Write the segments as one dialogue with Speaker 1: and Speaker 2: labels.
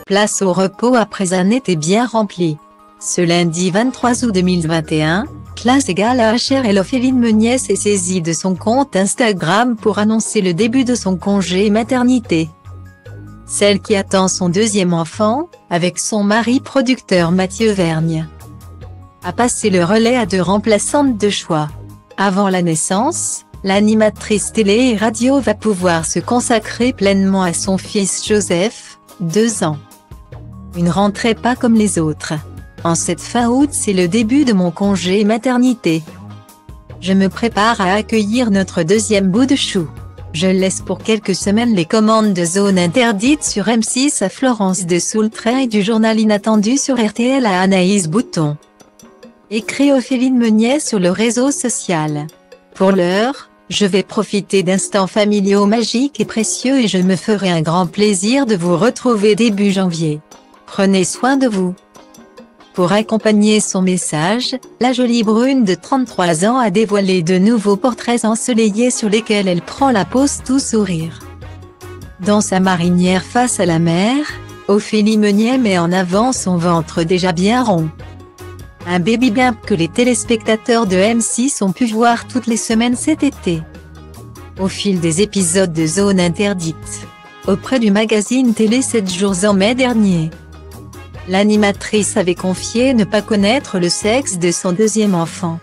Speaker 1: place au repos après un été bien rempli. Ce lundi 23 août 2021, Classe égale à HR, Ophéline Meunier s'est saisie de son compte Instagram pour annoncer le début de son congé maternité. Celle qui attend son deuxième enfant, avec son mari producteur Mathieu Vergne, a passé le relais à deux remplaçantes de choix. Avant la naissance, l'animatrice télé et radio va pouvoir se consacrer pleinement à son fils Joseph, 2 ans. Une rentrée pas comme les autres. En cette fin août, c'est le début de mon congé maternité. Je me prépare à accueillir notre deuxième bout de chou. Je laisse pour quelques semaines les commandes de Zone Interdite sur M6 à Florence de Soultrait et du journal Inattendu sur RTL à Anaïs Bouton. Écrit Ophéline Meunier sur le réseau social. Pour l'heure, je vais profiter d'instants familiaux magiques et précieux et je me ferai un grand plaisir de vous retrouver début janvier. Prenez soin de vous. Pour accompagner son message, la jolie brune de 33 ans a dévoilé de nouveaux portraits ensoleillés sur lesquels elle prend la pose tout sourire. Dans sa marinière face à la mer, Ophélie Meunier met en avant son ventre déjà bien rond. Un baby bump que les téléspectateurs de M6 ont pu voir toutes les semaines cet été. Au fil des épisodes de Zone Interdite, auprès du magazine télé 7 jours en mai dernier, l'animatrice avait confié ne pas connaître le sexe de son deuxième enfant.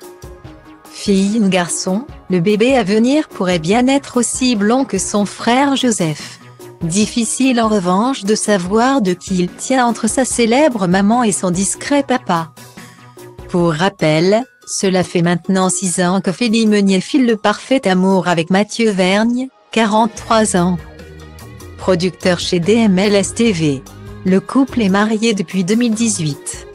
Speaker 1: Fille ou garçon, le bébé à venir pourrait bien être aussi blond que son frère Joseph. Difficile en revanche de savoir de qui il tient entre sa célèbre maman et son discret papa. Pour rappel, cela fait maintenant 6 ans qu'Ophélie Meunier file le parfait amour avec Mathieu Vergne, 43 ans. Producteur chez DMLS TV. Le couple est marié depuis 2018.